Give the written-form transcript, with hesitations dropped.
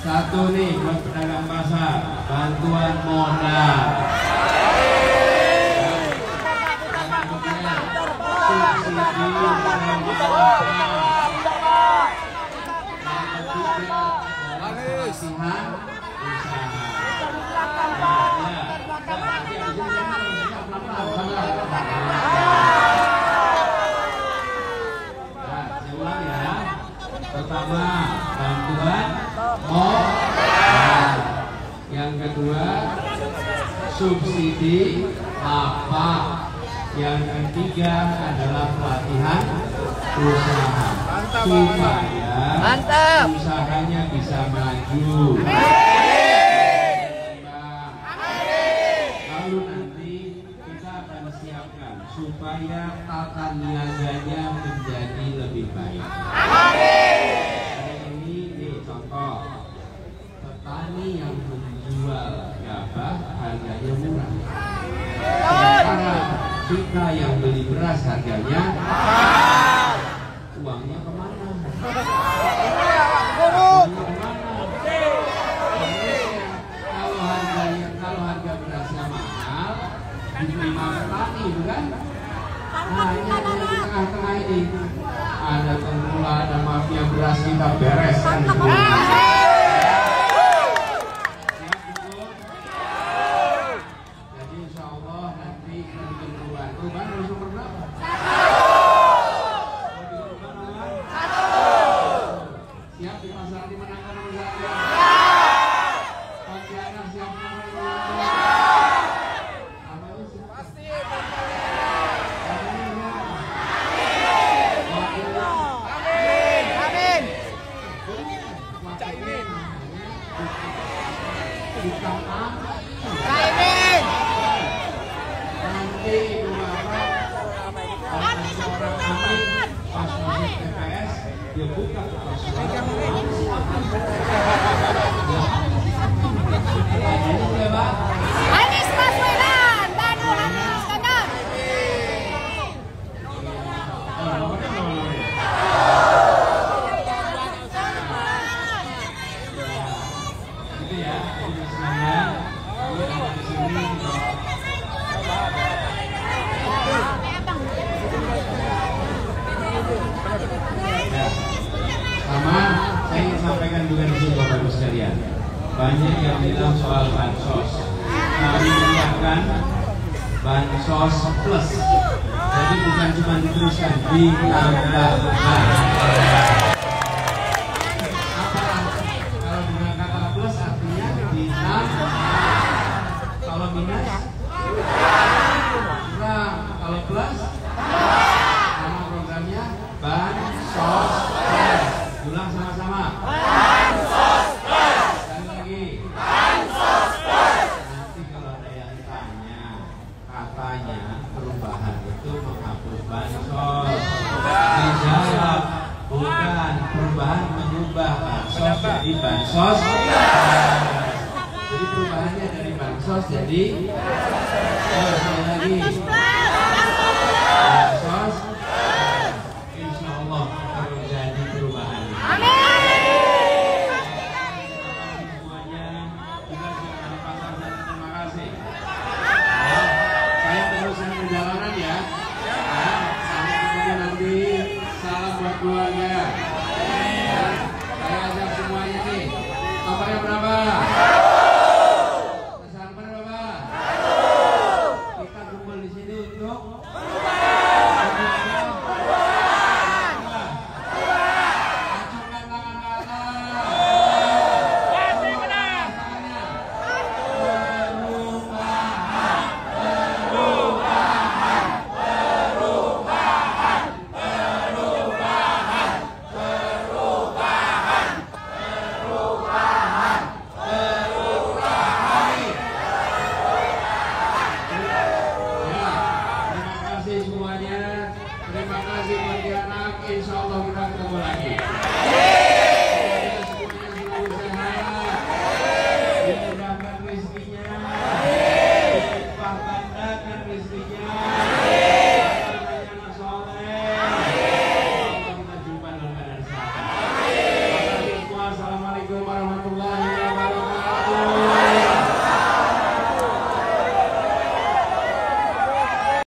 Satu nih buat pedagang pasar, bantuan modal. Pertama, bantuan modal. Yang kedua, subsidi lapak. Yang ketiga adalah pelatihan usaha supaya usahanya bisa maju. Lalu nanti kita akan siapkan supaya tata niaganya menjadi lebih baik. Ini contoh petani yang menjual gabah harganya murah. Sementara kita yang beli beras harganya uangnya kemana? Kalau harga berasnya mahal, diterima petani, bukan? Nah, ini ada di tengah-tengah ini. Ada tengkulak, ada mafia beras, kita bereskan semua. Jadi insya Allah nanti bikin perubahan. Perubahan harus nomor berapa? Siap di pasar dimenangkan nomor 1. Pontianak siap nomor 2. Apa itu? Pasti. Nanti Ibu Bapak seorang amin pas masuk TPS dia buka Anies Baswedan, Banu Anies Iskandar. Itu ya, jadi semuanya di sini. Sama, saya ingin sampaikan juga di sini Bapak Ibu sekalian. Banyak yang bilang soal bansos. Kami menyiapkan bansos plus. Jadi bukan cuma diteruskan, ditambahkan. Kalau dengan kata plus artinya ditambah. Kalau minus kurang. Kalau plus nama programnya bansos plus. Ulang sama-sama. Bansos plus. Sekali lagi. Bansos plus. Nanti kalau ada yang tanya, katanya perubahan itu menghapus bansos. Dijawab, bukan, perubahan mengubah bansos jadi bansos. Jadi perubahannya dari bansos jadi sekali lagi bansos. Insya Allah terjadi perubahan. Semuanya juga sudah di pasar dan terima kasih. Saya teruskan perjalanan ya. Sampai ketemu nanti. Salam buat keluarga.